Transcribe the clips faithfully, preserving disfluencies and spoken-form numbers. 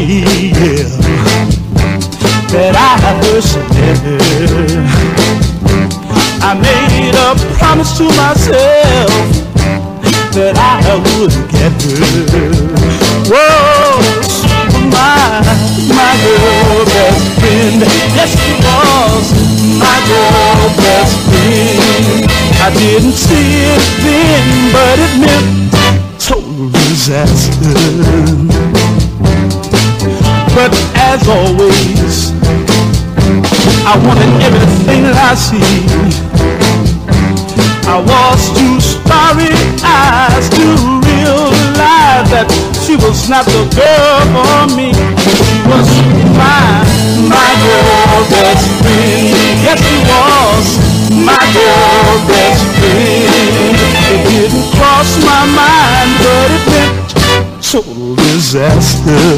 yeah, that I have persevered. I made a promise to myself that I wouldn't get her. Whoa, my, my girl best friend, yes she was my girl best friend. I didn't see it then, but it meant total disaster. But as always, I wanted everything that I see. I was too starry-eyed to realize that she was not the girl for me. She was my, my girl best friend. Yes, she was my girl best friend. It didn't cross my mind, but it meant total disaster.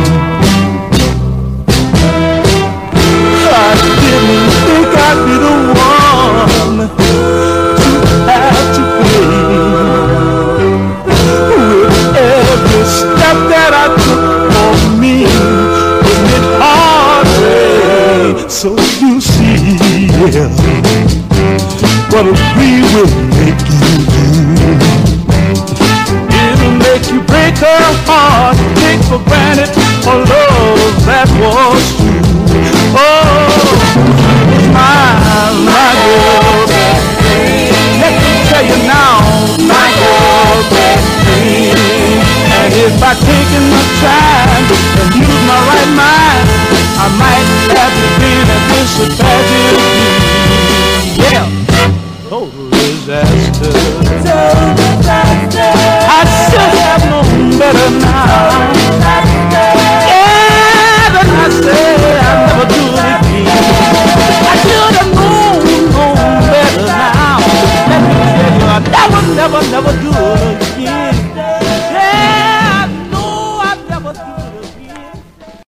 I didn't think I'd be the one to have to play with every step that I took for me. Isn't it hard to say? So you see, yeah, what we will make you do. It'll make you break her heart, take for granted a love that was true. Oh, my, my girl best friend. Let me tell you now, my girl best friend. And if I taken the time and use my right mind, I might have to be at disadvantage. Yeah, total disaster. Total disaster. I should have known better now. Yeah, but I said I'd never do it again. I should have known, known better now. Let me tell you, I never, never, never do it again.